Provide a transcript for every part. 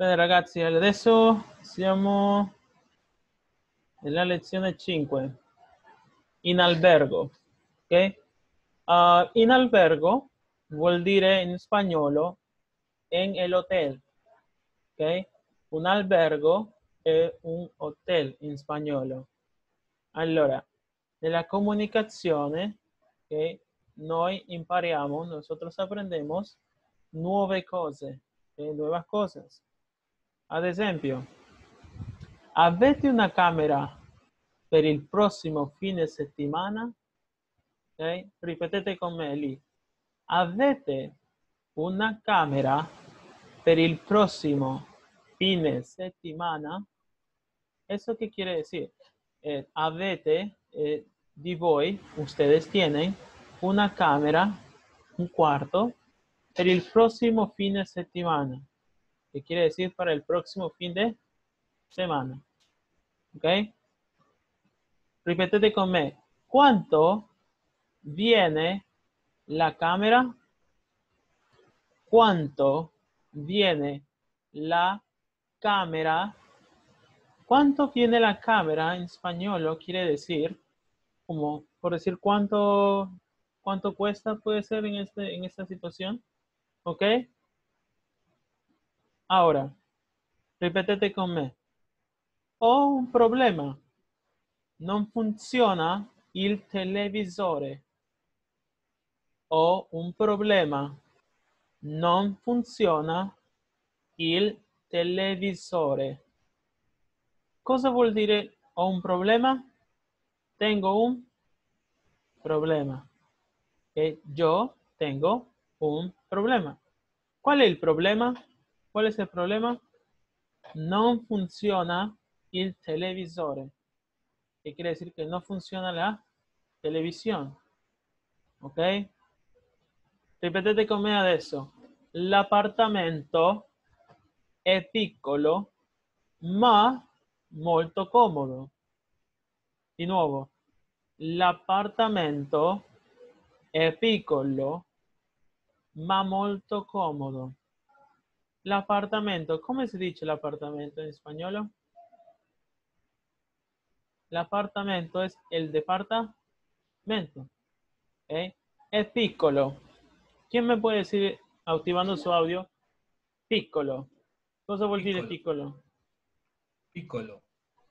Bene ragazzi, adesso siamo nella lezione 5, in albergo, ok? In albergo vuol dire in spagnolo en el hotel, ok? Un albergo è un hotel in spagnolo. Allora, nella comunicazione, ok, noi impariamo, nosotros aprendemos nuove cose, ok, nuevas cosas. Ad esempio, avete una camera per il prossimo fine settimana? Ok? Ripetete con me lì. Avete una camera per il próximo fine settimana? ¿Eso qué quiere decir? Avete, di voi, ustedes tienen una cámara, un cuarto, per il próximo fin de settimana. ¿Qué quiere decir para el próximo fin de semana? ¿Ok? Ripetete con me. ¿Cuánto viene la cámara? ¿Cuánto viene la cámara? ¿Cuánto viene la cámara en español? Lo quiere decir, como por decir cuánto cuesta, puede ser en esta situación. ¿Ok? Ahora, ripetete con me. Ho un problema. Non funziona il televisore. Ho un problema. Non funziona il televisore. Cosa vuol dire ho un problema? Tengo un problema. Yo tengo un problema. ¿Cuál es el problema? ¿Cuál es el problema? Non funziona il televisore. ¿Qué quiere decir? Que no funciona la televisión. ¿Ok? Ripetete con me adesso. L'appartamento è piccolo, ma molto comodo. Di nuovo. L'appartamento è piccolo, ma molto comodo. L'appartamento, come si dice l'appartamento in spagnolo? L'appartamento es el departamento. ¿Okay? Es piccolo. ¿Quién me puede decir, activando su audio? Piccolo. Cosa vuol dire piccolo? Piccolo.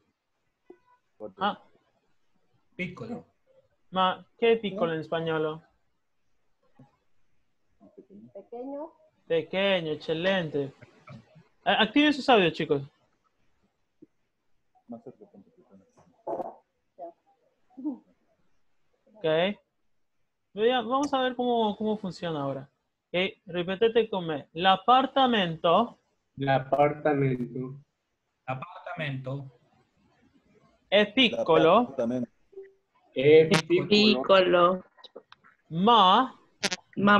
Ah, Piccolo. ma che è piccolo in spagnolo? Pequeño. Pequeño, excelente. Activen sus audios, chicos. Ok. Vamos a ver cómo funciona ahora. Ok, ripetete con me. L'appartamento L'appartamento Appartamento. è piccolo, è Piccolo. Piccolo, ma ma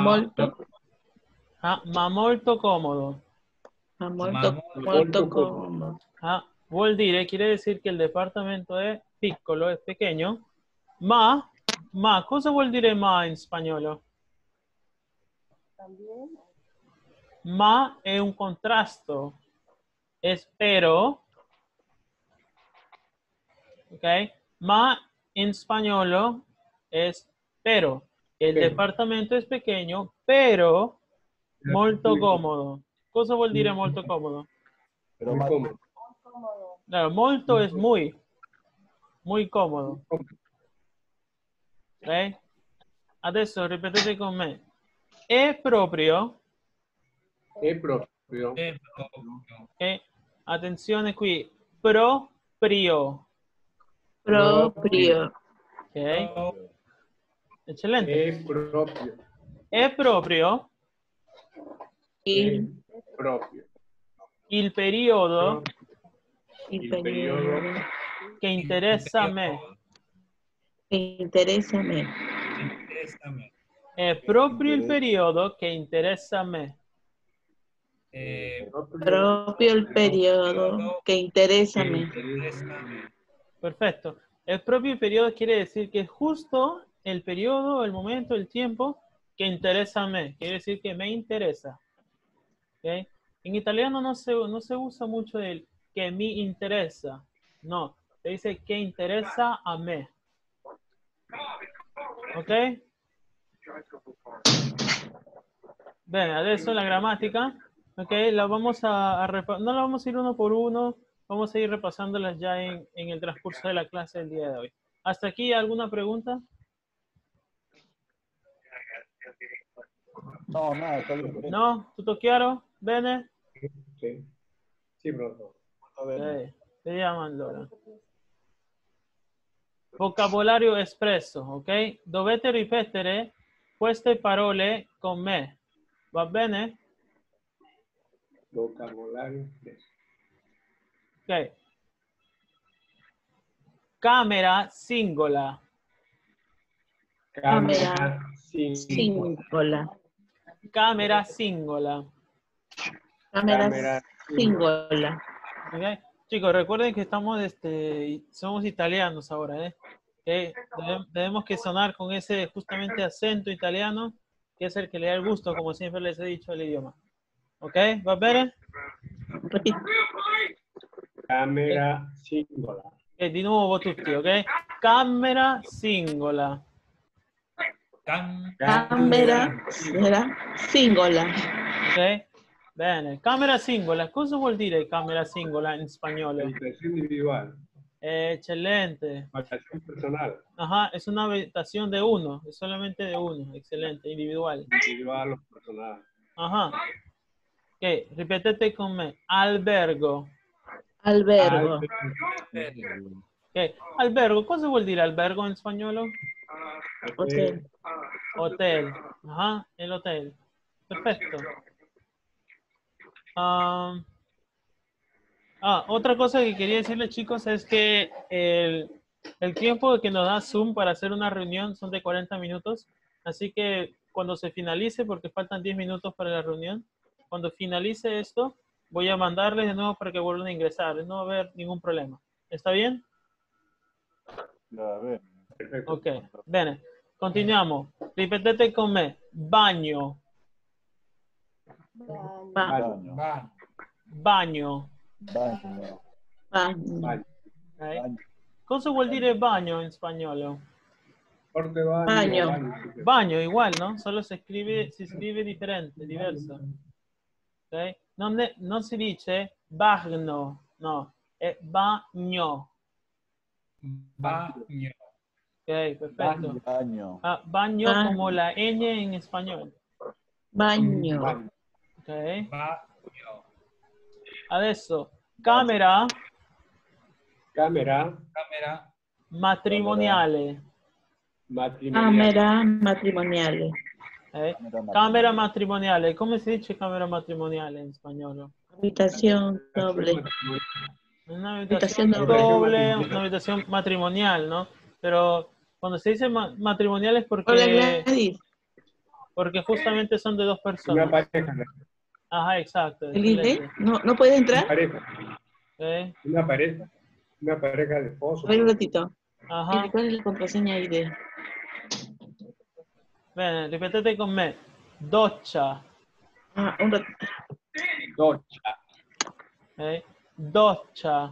molto comodo. molto comodo. Vuol dire, quiere decir que el departamento es piccolo, es pequeño, ma, cosa vuol dire ma in spagnolo? También. Ma è un contrasto, es pero, ok? Ma in spagnolo es pero. El Pero. departamento es pequeño, pero molto comodo. Cosa vuol dire molto comodo? Muy cómodo. Cómodo. Claro, molto es muy comodo. Ok? Adesso ripetete con me. È proprio, È proprio. ok? Attenzione qui, proprio. Proprio. Ok? Eccellente. È proprio. È proprio Il, Proprio. il periodo il periodo periodo che interessa a me. che interessa a me. Interésame. È proprio il periodo che interessa a me. Proprio il periodo che interessa a me. Interésame. Perfecto. El propio periodo quiere decir que justo el periodo, el momento, el tiempo que interesa a mí. Quiere decir que me interesa. ¿Okay? En italiano no se usa mucho el que mi interesa. No, se dice que interesa a me. ¿Ok? Bene, adesso la gramática. Ok, la vamos no la vamos a ir uno por uno. Vamos a ir repasándolas ya en el transcurso de la clase del día de hoy. ¿Hasta aquí alguna pregunta? No, nada, está bien. No, tutto chiaro? Bene? Sì. Sì, professore. Va bene. Vediamo allora. Vocabolario espresso, ok? Dovete ripetere queste parole con me. Va bene? Vocabolario. Ok. Camera singola. Camera. Singola. Camera singola. Cámara singola. Ok. Chicos, recuerden que somos italianos ahora, ¿eh? Que debemos que sonar con ese justamente acento italiano, que es el que le da el gusto, como siempre les he dicho, al idioma. ¿Ok? ¿Va bene? Repite. Camera singola. Di nuovo tutti, ok? Camera singola. Cámara singola. Ok? Bene. Camera singola. Cosa vuol dire camera singola in spagnolo? Habitación individual. Excelente. Habitación personal. Ajá, es una habitación de uno, es solamente de uno. Excelente, individual. Individual o personal. Ajá. Ok, ripetete con me. Albergo. Albergo. Ok, albergo. Cosa vuol dire albergo in spagnolo? Hotel. Hotel. Ajá, el hotel. Perfecto. Otra cosa que quería decirles, chicos, es que el tiempo que nos da Zoom para hacer una reunión son de 40 minutos. Así que cuando se finalice, porque faltan 10 minutos para la reunión, cuando finalice esto, voy a mandarles de nuevo para que vuelvan a ingresar. No va a haber ningún problema. ¿Está bien? Va bene. Perfecto. Ok, bene. Continuiamo. Ripetete con me. Bagno. Baño. Baño. Bagno. Baño. Baño. Bagno. Ok? Baño. Cosa vuol dire bagno in spagnolo? Porte bagno. Bagno. Sì. Bagno igual, ¿no? Solo si scrive differente, diverso. Ok? Non si dice bagno, no, è bagno. Bagno. Ok, perfetto. Baño. Bagno Bagno. como la ñ en español. Baño. Bagno. Ok. Bagno. Adesso, camera Camera Camera. matrimoniale. matrimonial. Cámara matrimonial. Camera matrimoniale. Come si dice camera matrimoniale in spagnolo? Habitación doble. Una Habitación habitación doble. doble, una habitación matrimonial, ¿no? Pero cuando se dice matrimonial es Hola porque Gladys. justamente son de dos Una personas. pareja. Ajá, exacto. ¿El ID? Excelente. ¿No puede Una entrar? pareja. Ok. Una pareja. Una pareja de esposos. A ver un ratito. Ajá. ¿Cuál es la contraseña ID? Bene, ripetete con me. Doccia. Un ratito. Doccia. Ok. Doccia.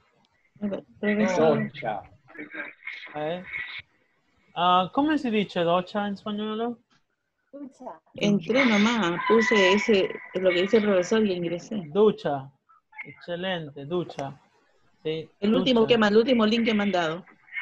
Doccia. Ok. Come si dice doccia in spagnolo? Ducha. Entré nomás, puse lo que dice el profesor y le ingresé. Ducha. Excelente, ducha. Sí, El último ducha. el último link que he mandado.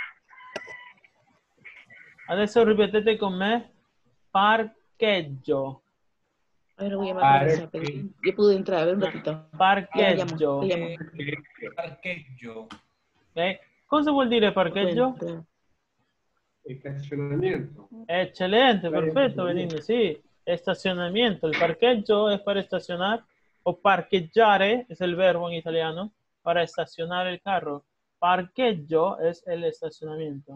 Adesso ripetete con me. Parcheggio. A ver, lo voy a llamar a esa, pero yo pude entrar, a ver un ratito. Parcheggio. Le llamo. Parcheggio. Ok. Cosa vuol dire parcheggio? Puede entrar. Estacionamiento. Excelente, perfecto, Benigno. Sí, estacionamiento. El parcheggio es para estacionar, o parcheggiare es el verbo en italiano, para estacionar el carro. Parcheggio es el estacionamiento.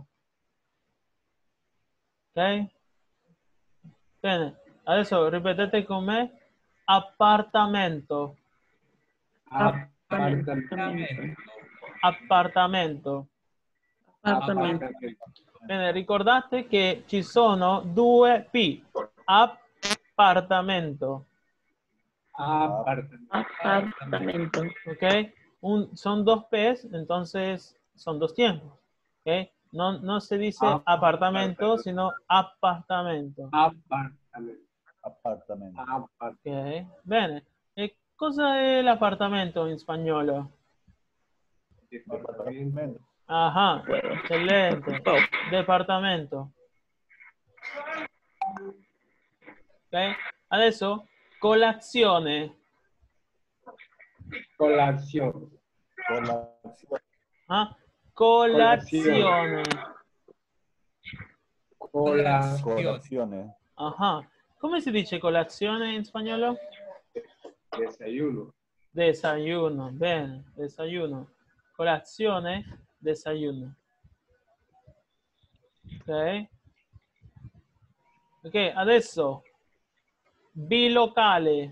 Ok. Bene. Adesso ripetete con me. Appartamento. Apartamento. Appartamento. Apartamento. Bene, ricordate che ci sono due P. Appartamento. Apartamento. ¿Ok? Son dos P's, entonces son dos tiempos. ¿Ok? No se dice apartamento, sino apartamento. Apartamento. Ok, bene. E cosa è l'appartamento in spagnolo? Apartamento. Aha, eccellente. Departamento. Ok, adesso colazione. Colación. Colación. Ah, colazione. Colaciones. Aha. Come si dice colazione in spagnolo? Desayuno. Desayuno. Bene, desayuno. Colazione, desayuno. Ok. Ok, adesso bilocale.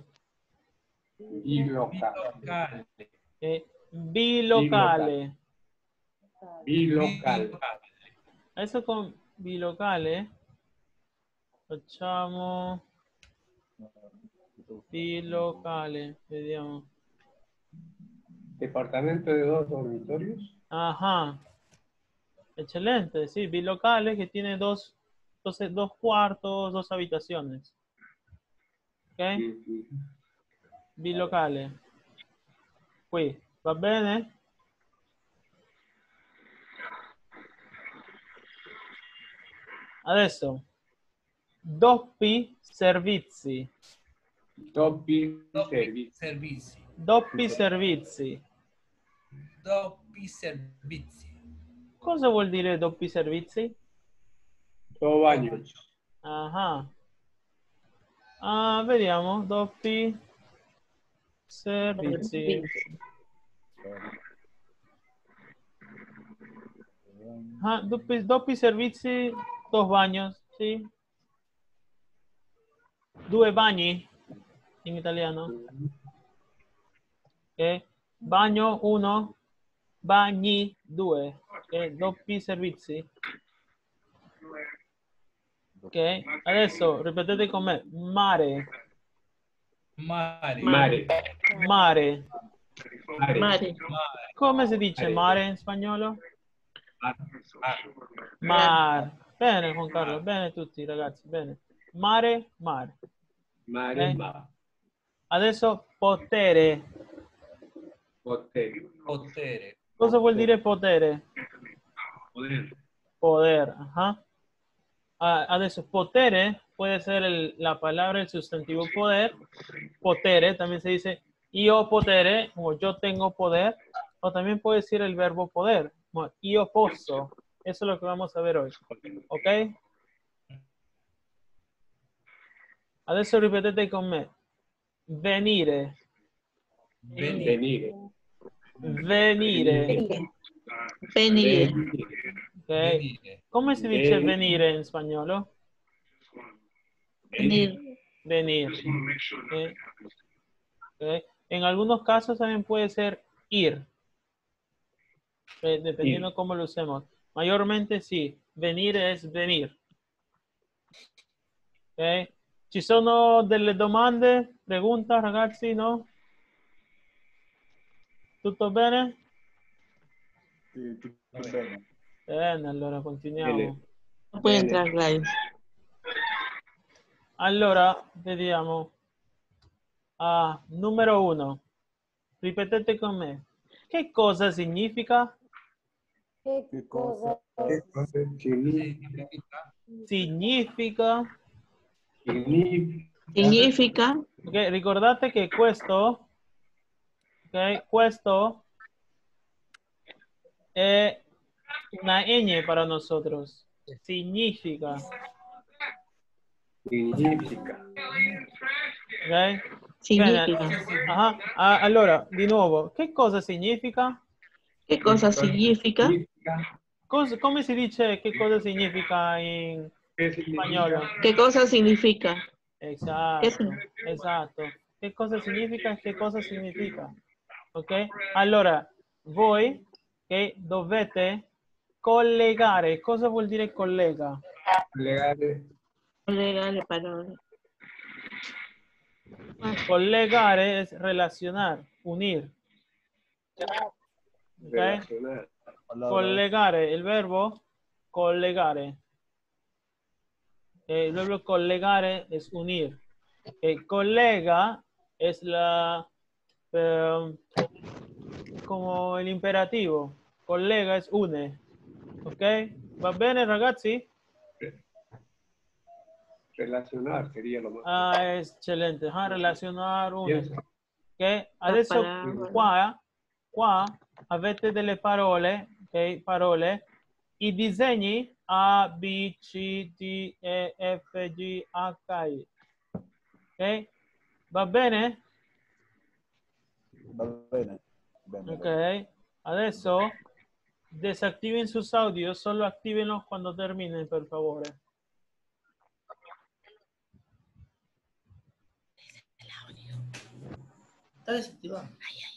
Bilocal. Bilocale. Bilocal. Adesso con bilocale facciamo bilocale, vediamo. Departamento de 2 dormitorios. Ajá. Excelente, sí, bilocale que tiene dos cuartos, dos habitaciones. Ok? Bilocale. Qui, va bene? Adesso, doppi servizi. Doppi servizi. Servizi. Doppi servizi. Doppi servizi. Cosa vuol dire doppi servizi? 2 baños. Ah, vediamo, doppi servizi. Doppi servizi, 2 bagnos, sì. 2 bagni in italiano. Ok, bagno 1, bagni 2. Ok, doppi servizi. Ok, adesso ripetete con me. Mare. Mare. Mare. Mare. Mare. Come si dice mare in spagnolo? Mar. Mar. Bene, Juan Carlo. Bene tutti, ragazzi. Bene. Mare, mare. Mare. Ok. Mar. Adesso potere. Hotel. Potere. Cosa vuol dire potere? Poder. Poder. Ajá. Adesso potere puede ser la palabra, el sustantivo poder. Potere también se dice io potere, como yo tengo poder, o también puede decir el verbo poder, como io posso. Eso es lo que vamos a ver hoy. ¿Ok? Adesso ripetete con me. Venire. Venire. Venire. Venire. Venire. Ok. Venire. Come si dice venire in spagnolo? Venir. Venir. Ok. En algunos casos también puede ser ir. Dependiendo cómo lo usemos. Mayormente sí. Venir es venir. Ok. Ci sono delle domande, preguntas, ragazzi, no? Tutto bene? Sí, tutto bene. Bene, allora continuiamo. Bene. No puede entrar, Gladys. Allora, vediamo. Numero 1. Ripetete con me. Che cosa significa? ¿Qué cosa ¿Qué cosa Significa. Significa. Significa. Ok, ricordate che questo è una ñ para nosotros. Significa. Significa. Ok? Significa. Bene. Allora, di nuovo, che cosa significa? ¿Qué cosa significa? Come si dice che cosa significa in ¿Qué significa? spagnolo? ¿Qué cosa significa? Esatto, esatto. Che cosa significa e che cosa significa? Ok? Allora, voi che dovete collegare. Cosa vuol dire collega? Legale. Legale palabra. Collegare es relacionar, unir. ¿Ok? Relacionar. Collegare, el verbo collegare. El verbo collegare es unir. El colega es la como el imperativo. Collega es une. ¿Ok? ¿Va bene, ragazzi? Relacionar sería lo más. Ah, excelente. Relazionare une. Piensa. Ok? Adesso parola. qua avete delle parole, ok? Parole. I disegni A, B, C, D, E, F, G, H, I. Ok? Va bene? Va bene. Bene, Ok. bene. Adesso desactiven sus audios, solo actívenlos cuando terminen, por favor. Está desactivado.